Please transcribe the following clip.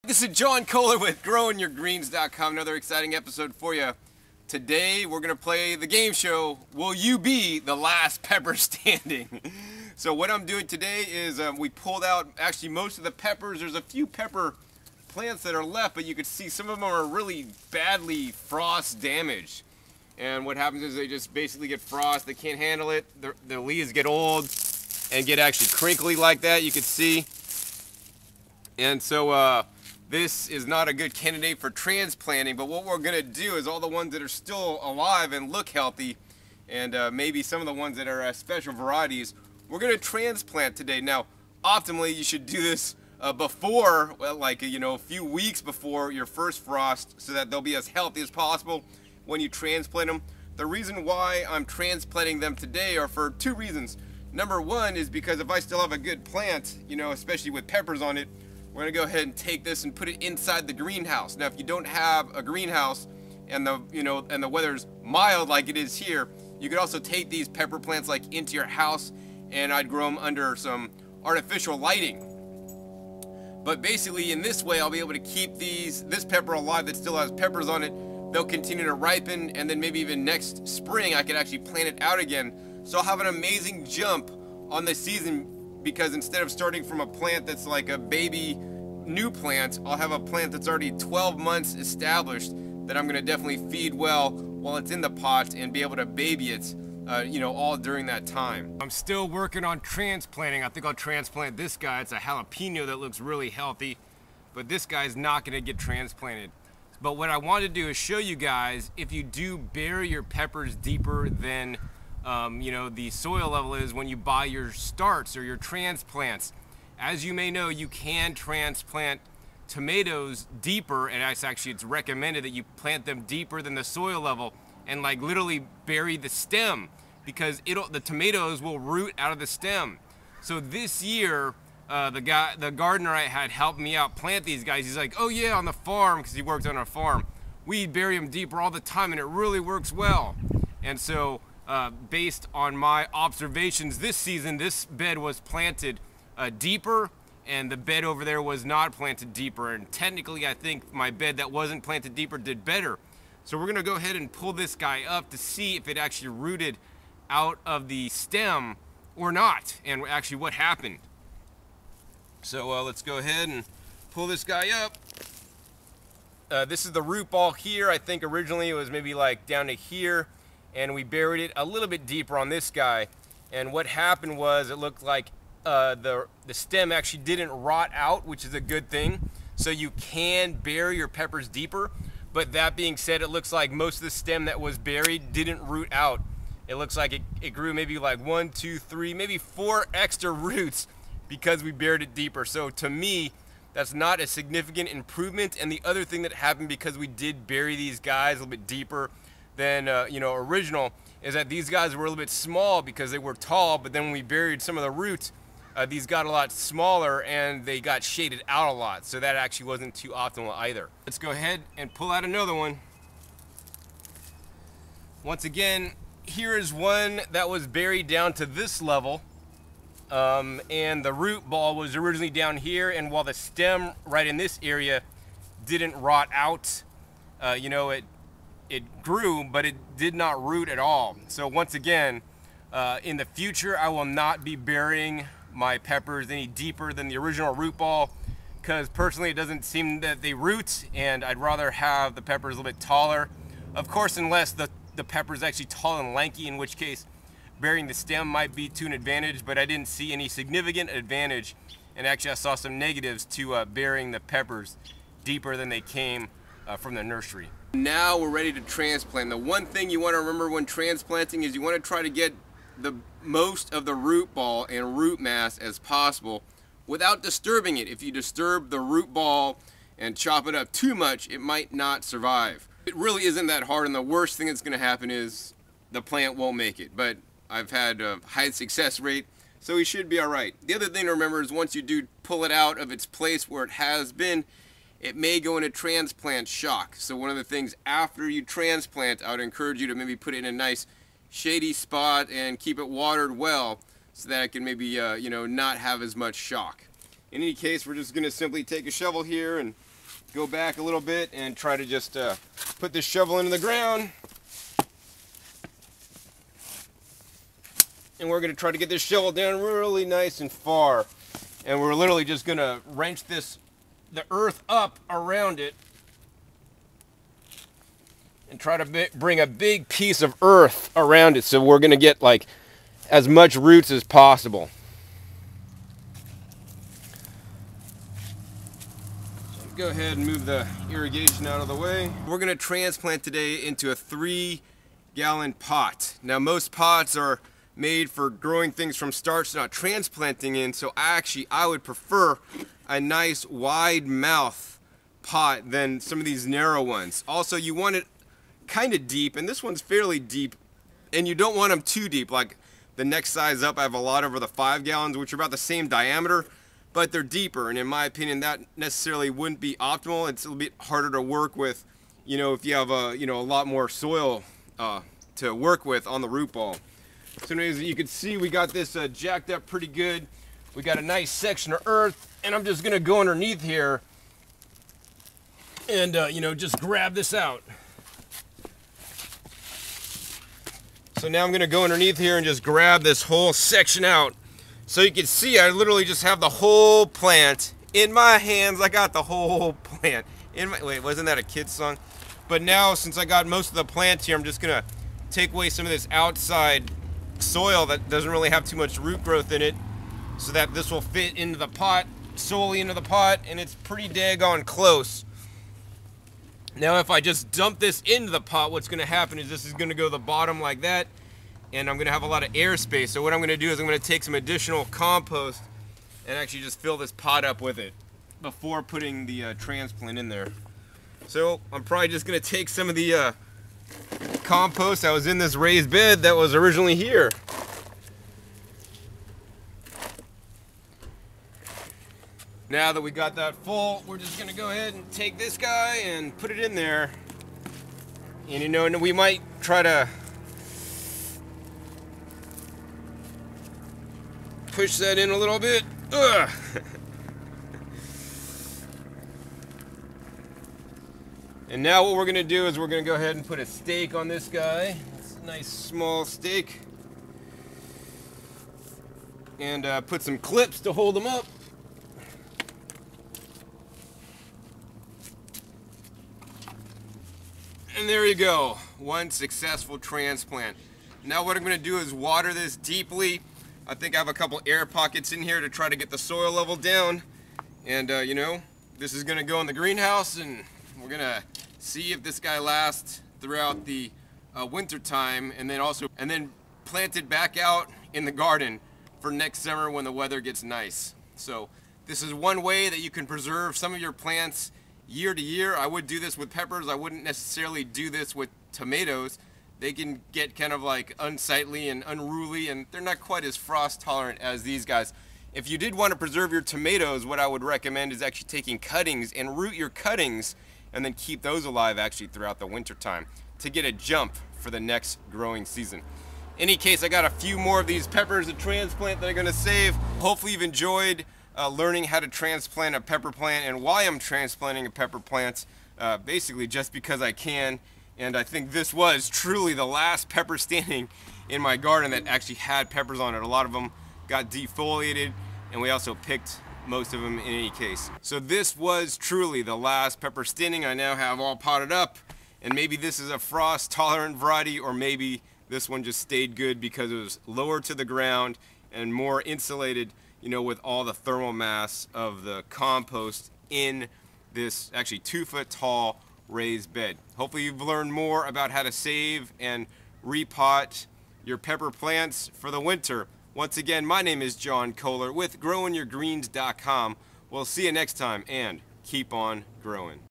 This is John Kohler with GrowingYourGreens.com. Another exciting episode for you. Today we're going to play the game show, Will You Be the Last Pepper Standing? So what I'm doing today is we pulled out actually most of the peppers. There's a few pepper plants that are left, but you can see some of them are really badly frost damaged. And what happens is they just basically get frost. They can't handle it. Their leaves get old and get actually crinkly like that, you can see. And so this is not a good candidate for transplanting, but what we're going to do is all the ones that are still alive and look healthy, and maybe some of the ones that are special varieties, we're going to transplant today. Now, optimally, you should do this before, well, like, a few weeks before your first frost, so that they'll be as healthy as possible when you transplant them. The reason why I'm transplanting them today are for two reasons. Number one is because if I still have a good plant, especially with peppers on it, we're gonna go ahead and take this and put it inside the greenhouse. Now, if you don't have a greenhouse and the weather's mild like it is here, you could also take these pepper plants like into your house, and I'd grow them under some artificial lighting. But basically, in this way, I'll be able to keep this pepper alive that still has peppers on it. They'll continue to ripen, and then maybe even next spring, I could actually plant it out again. So I'll have an amazing jump on the season, because instead of starting from a plant that's like a baby new plant, I'll have a plant that's already 12 months established that I'm going to definitely feed well while it's in the pot and be able to baby it, all during that time. I'm still working on transplanting. I think I'll transplant this guy. It's a jalapeno that looks really healthy, but this guy's not going to get transplanted. But what I want to do is show you guys, if you do bury your peppers deeper than the soil level is when you buy your starts or your transplants. As you may know, you can transplant tomatoes deeper, and it's recommended that you plant them deeper than the soil level and like literally bury the stem, because the tomatoes will root out of the stem. So this year, the gardener I had helped me out plant these guys. He's like, oh yeah, on the farm, because he worked on a farm, we bury them deeper all the time and it really works well. And so based on my observations this season, this bed was planted deeper, and the bed over there was not planted deeper. And technically, I think my bed that wasn't planted deeper did better. So we're gonna go ahead and pull this guy up to see if it actually rooted out of the stem or not, and actually what happened. So let's go ahead and pull this guy up. This is the root ball here. I think originally it was maybe like down to here, and we buried it a little bit deeper on this guy. And what happened was it looked like the stem actually didn't rot out, which is a good thing. So you can bury your peppers deeper. But that being said, it looks like most of the stem that was buried didn't root out. It looks like it grew maybe like 1, 2, 3, maybe 4 extra roots because we buried it deeper. So to me, that's not a significant improvement. And the other thing that happened, because we did bury these guys a little bit deeper than original, is that these guys were a little bit small because they were tall, but then when we buried some of the roots, these got a lot smaller and they got shaded out a lot. So that actually wasn't too optimal either. Let's go ahead and pull out another one. Once again, here is one that was buried down to this level. And the root ball was originally down here, and while the stem right in this area didn't rot out, it grew, but it did not root at all. So once again, in the future, I will not be burying my peppers any deeper than the original root ball, because personally it doesn't seem that they root, and I'd rather have the peppers a little bit taller. Of course, unless the pepper is actually tall and lanky, in which case burying the stem might be to an advantage, but I didn't see any significant advantage, and actually I saw some negatives to burying the peppers deeper than they came from the nursery. Now we're ready to transplant. The one thing you want to remember when transplanting is you want to try to get the most of the root ball and root mass as possible without disturbing it. If you disturb the root ball and chop it up too much, it might not survive. It really isn't that hard, and the worst thing that's going to happen is the plant won't make it. But I've had a high success rate, so we should be all right. The other thing to remember is once you do pull it out of its place where it has been, it may go into transplant shock. So one of the things after you transplant, I would encourage you to maybe put it in a nice shady spot and keep it watered well, so that it can maybe not have as much shock. In any case, we're just going to simply take a shovel here and go back a little bit and try to just put this shovel into the ground. And we're going to try to get this shovel down really nice and far. And we're literally just going to wrench the earth up around it and try to bring a big piece of earth around it, so we're going to get like as much roots as possible. So go ahead and move the irrigation out of the way. We're going to transplant today into a 3-gallon pot. Now most pots are made for growing things from starts, not transplanting in, so I would prefer a nice wide mouth pot than some of these narrow ones. Also, you want it kind of deep, and this one's fairly deep, and you don't want them too deep. Like the next size up, I have a lot over the 5 gallons, which are about the same diameter, but they're deeper, and in my opinion that necessarily wouldn't be optimal. It's a little bit harder to work with, you know, if you have a lot more soil to work with on the root ball. So anyways, you can see we got this jacked up pretty good. We got a nice section of earth, and I'm just gonna go underneath here and just grab this out. So now I'm gonna go underneath here and just grab this whole section out. So you can see I literally just have the whole plant in my hands. I got the whole plant in my, wait, wasn't that a kid's song? But now, since I got most of the plants here, I'm just gonna take away some of this outside soil that doesn't really have too much root growth in it, so that this will fit into the pot, solely into the pot, and it's pretty daggone close. Now if I just dump this into the pot, what's going to happen is this is going to go to the bottom like that, and I'm going to have a lot of airspace. So what I'm going to do is I'm going to take some additional compost and actually just fill this pot up with it before putting the transplant in there. So I'm probably just going to take some of the compost that was in this raised bed that was originally here. Now that we got that full, we're just gonna go ahead and take this guy and put it in there. And we might try to push that in a little bit. Ugh. And now what we're gonna do is we're gonna go ahead and put a stake on this guy. It's a nice small stake. And put some clips to hold them up. And there you go, one successful transplant. Now what I'm gonna do is water this deeply. I think I have a couple air pockets in here to try to get the soil level down. And this is gonna go in the greenhouse, and we're gonna see if this guy lasts throughout the winter time, and then plant it back out in the garden for next summer when the weather gets nice. So this is one way that you can preserve some of your plants year to year. I would do this with peppers. I wouldn't necessarily do this with tomatoes. They can get kind of like unsightly and unruly, and they're not quite as frost tolerant as these guys. If you did want to preserve your tomatoes, what I would recommend is actually taking cuttings and root your cuttings and then keep those alive actually throughout the winter time to get a jump for the next growing season. In any case, I got a few more of these peppers to transplant that I'm going to save. Hopefully you've enjoyed learning how to transplant a pepper plant and why I'm transplanting a pepper plant, basically just because I can. And I think this was truly the last pepper standing in my garden that actually had peppers on it. A lot of them got defoliated, and we also picked most of them in any case. So this was truly the last pepper standing. I now have all potted up, and maybe this is a frost tolerant variety, or maybe this one just stayed good because it was lower to the ground and more insulated, with all the thermal mass of the compost in this actually 2-foot tall raised bed. Hopefully you've learned more about how to save and repot your pepper plants for the winter. Once again, my name is John Kohler with growingyourgreens.com. We'll see you next time, and keep on growing.